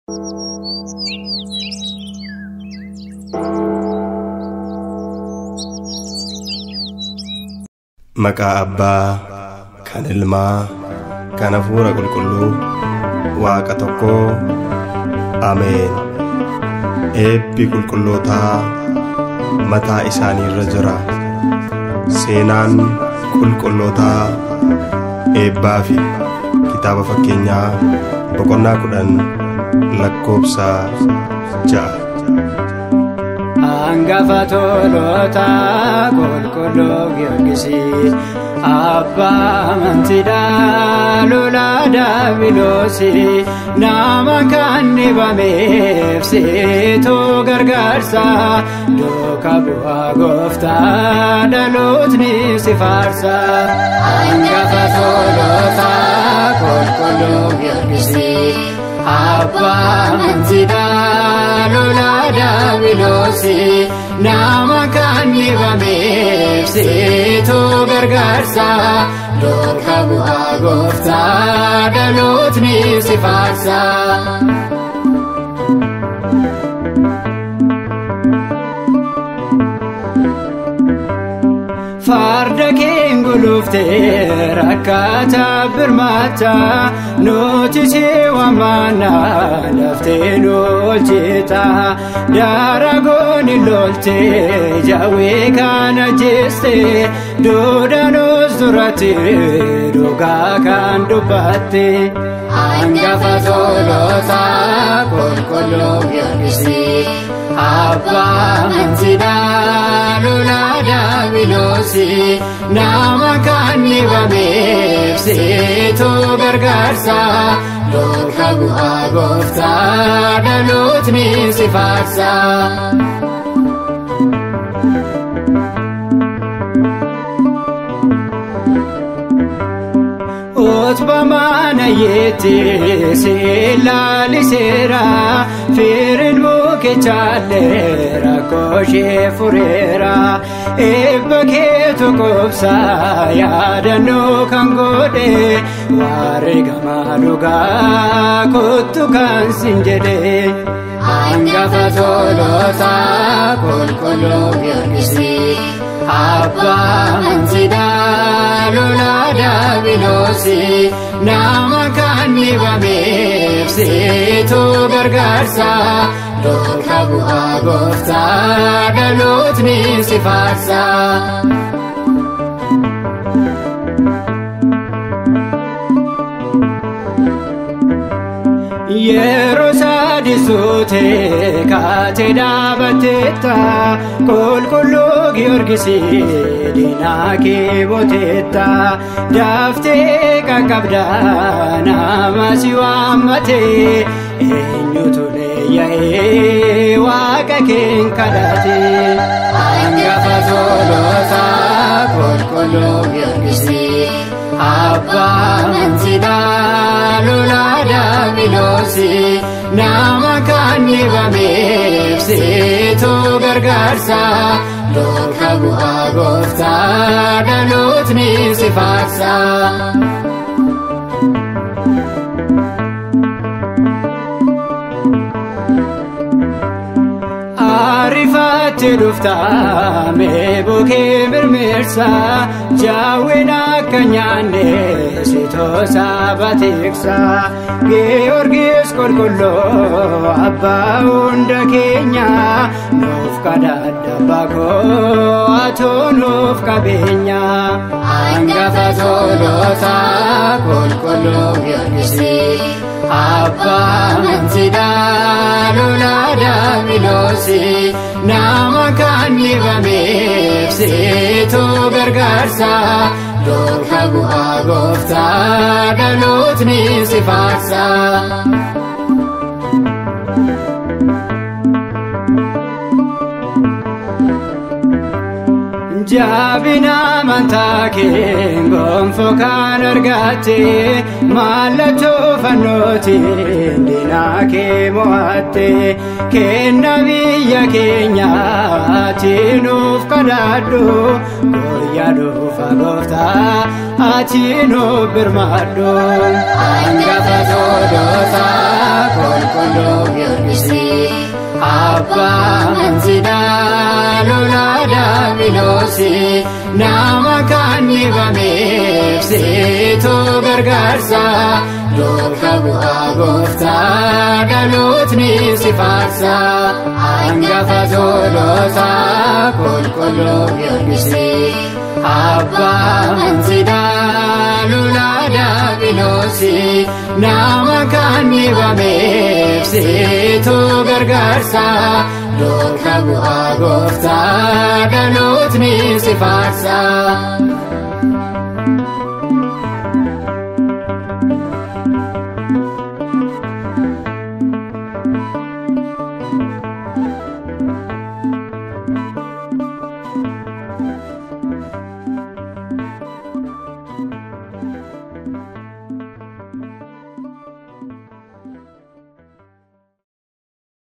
Maqaa Abbaa, kan Ilmaa, kan Hafuura Qulqulluu, Waaqa tokkoo. Ameen. Eebbi qulqullootaa mataa isaanii irra jira. Seenaan qulqullootaa eebbaa fi kitaaba fakkeenyaa boqonnaa 10 lakkoobsa 6. Hangafa tolotaa qulqulluu Giyoorgis Abbaa amantiidhaa lolaa daabiloosii nama kan dhibameef situu gargaarsa duuka bu'aa gooftaa dhalootni si faarsa. Hangafa tolotaa qulqulluu Giyoorgis Abbaa amantiidhaa lolaa daabiloosii nama kan dhibameef situu gargaarsa duuka bu'aa gooftaa dhalootni si faarsa. Farda keen guluftee rakkata birmata nuti si waamana laftee lolchita daragooni loltee jawwee kana jiste duudhanos duratti dhugaa kan dubbatte. Hangafa tolotaa qulqulluu Giyoorgis Abbaa amantiidhaa lolaa daabiloosii nama kan dhibameef situu gargaarsa duuka bu'aa gooftaa dhalootni si faarsa. Otbamana yetti silaalisera firin muke chalera koshe furera ebba keetu qobsa yaadannoo kan godhe warri gamaa dhugaa kottu kan sin jedhe. Hangafa tolotaa qulqulluu Giyoorgis Abbaa amantiidhaa lolaa daabiloosii nama kan dhibameef situu gargaarsa duuka bu'aa gooftaa dhalootni si faarsa. Yeroo sadii suutee kaatee dhaabatteetta qulqulluu Giyoorgis diinaa kee mooteetta daaftee qaqqabda nama si waammate eenyutu leeyya'ee waaqa keen kadhate. Hangafa tolotaa qulqulluu Giyoorgis Abbaa amantiidhaa lolaa daabiloosii nama kan dhibameef situu gargaarsa duuka bu'aa gooftaa dhalootni si faarsa. Ariifatti dhuftaa meeboo kee mirmirsa jaawween akka nyaanne situu saba tiksa. Giyoorgis qulqulluu Abbaa hunda keenya nuuf kadhadha bakoo atoo nuuf qabeenya. Hangafa tolotaa qulqulluu Giyoorgis Abbaa amantiidhaa lolaa daabiloosii nama kan dhibameef situu gargaarsa duuka bu'aa gooftaa dhalootni si faarsa. Jabina amantaa kee gonfoo kan argatte mallattoo fannootiin diinaa kee mo'atte kenna biyya keenyaatti nuuf kadhadhu guyyaa dhufa gooftaa ati nuuf birmadhu. Hangafa tolotaa qulqulluu Giorgisi Abba Manzida Lola Davilosi Nama Kanivame Sito Gargarsa Doka Bu'a Gofta Dalutni Sifarsa Angafa Zolosa Kolkolo Giorgisi Abba Manzida Lola Davilosi Nama Kanivame Sito Gargarsa Doka Bu'a Gofta Dalutni Sifarsa